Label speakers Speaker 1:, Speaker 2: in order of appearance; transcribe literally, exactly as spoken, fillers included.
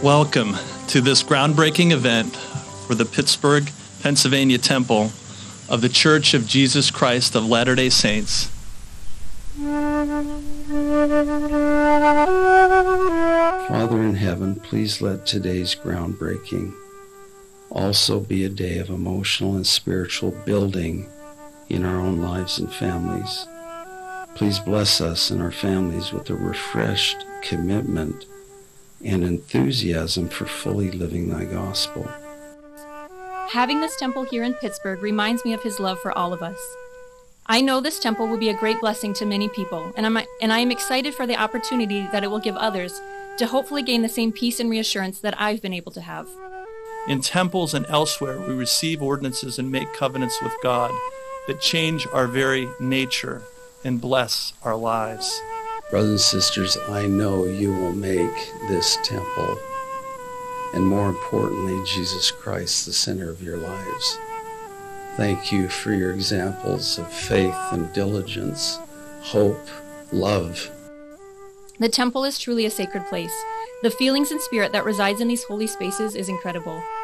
Speaker 1: Welcome to this groundbreaking event for the Pittsburgh, Pennsylvania Temple of the Church of Jesus Christ of Latter-day Saints.
Speaker 2: Father in heaven, please let today's groundbreaking also be a day of emotional and spiritual building in our own lives and families. Please bless us and our families with a refreshed commitment and enthusiasm for fully living thy gospel.
Speaker 3: Having this temple here in Pittsburgh reminds me of his love for all of us. I know this temple will be a great blessing to many people, and, I'm, and I am excited for the opportunity that it will give others to hopefully gain the same peace and reassurance that I've been able to have.
Speaker 1: In temples and elsewhere, we receive ordinances and make covenants with God that change our very nature and bless our lives.
Speaker 2: Brothers and sisters, I know you will make this temple, and more importantly, Jesus Christ, the center of your lives. Thank you for your examples of faith and diligence, hope, love.
Speaker 3: The temple is truly a sacred place. The feelings and spirit that resides in these holy spaces is incredible.